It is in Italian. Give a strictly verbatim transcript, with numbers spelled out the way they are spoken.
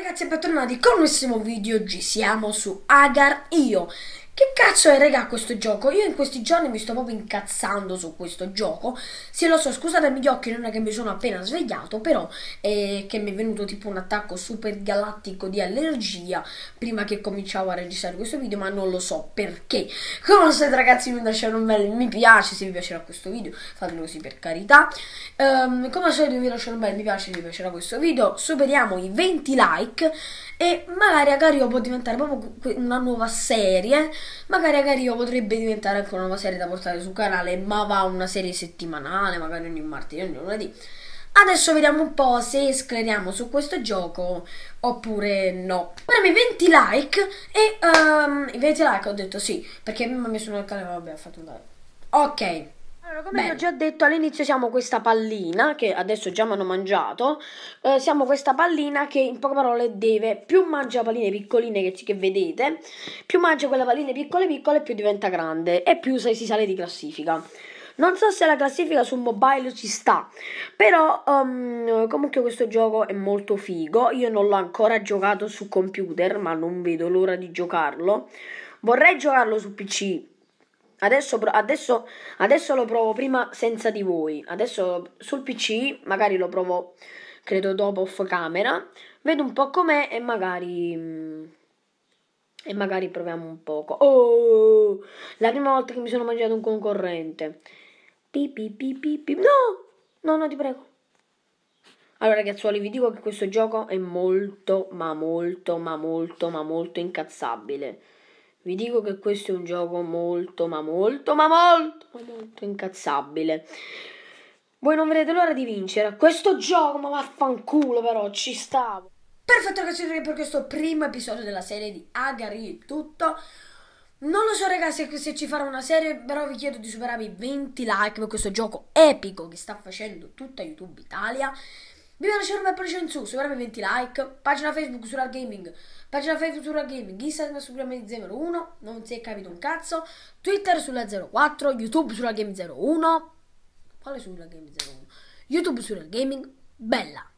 ragazzi, e bentornati con un nuovissimo video. Oggi siamo su Agar.io. Che cazzo è, raga, questo gioco? Io in questi giorni mi sto proprio incazzando su questo gioco. Sì, lo so, scusatemi gli occhi, non è che mi sono appena svegliato, però è che mi è venuto tipo un attacco super galattico di allergia prima che cominciavo a registrare questo video, ma non lo so perché. Come lo sapete, ragazzi, mi lasciate un bel mi piace se vi piacerà questo video, fatelo così per carità. Um, come al solito vi lascio un bel mi piace se vi piacerà questo video. Superiamo i venti like e magari Agar.io può diventare proprio una nuova serie. Magari Agar.io potrebbe diventare anche una nuova serie da portare sul canale, ma va una serie settimanale, magari ogni martedì, ogni lunedì. Adesso vediamo un po' se scleriamo su questo gioco oppure no. Premi venti like e um, i venti like ho detto sì, perché mi ha messo nel canale, vabbè, ha fatto un like. Ok. Allora, come vi ho già detto all'inizio, siamo questa pallina che adesso già mi hanno mangiato. Eh, siamo questa pallina che in poche parole deve, più mangia palline piccoline che, che vedete, più mangia quelle palline piccole piccole, più diventa grande e più si sale di classifica. Non so se la classifica su mobile ci sta, però um, comunque questo gioco è molto figo. Io non l'ho ancora giocato su computer, ma non vedo l'ora di giocarlo. Vorrei giocarlo su P C. Adesso, adesso, adesso lo provo prima senza di voi. Adesso sul P C magari lo provo, credo dopo off camera. Vedo un po' com'è e magari... E magari proviamo un poco. Oh! La prima volta che mi sono mangiato un concorrente. Pi, pi, pi, pi, pi. No! No, no, ti prego. Allora, ragazzuoli, vi dico che questo gioco è molto, ma molto, ma molto, ma molto incazzabile. Vi dico che questo è un gioco molto, ma molto, ma molto, ma molto incazzabile. Voi non vedete l'ora di vincere questo gioco, ma vaffanculo, però ci stavo. Perfetto, ragazzi, per questo primo episodio della serie di Agar.io è tutto. Non lo so, ragazzi, se ci farà una serie, però vi chiedo di superare i venti like per questo gioco epico che sta facendo tutta YouTube Italia. Vi voglio lasciare un bel pollice in su, superare i venti like, pagina Facebook sulla gaming, pagina Facebook sulla gaming, Instagram sulla Gaming zero uno, non si è capito un cazzo, Twitter sulla zero quattro, YouTube sulla Gaming zero uno, quale sulla Gaming zero uno? YouTube sulla Gaming, bella!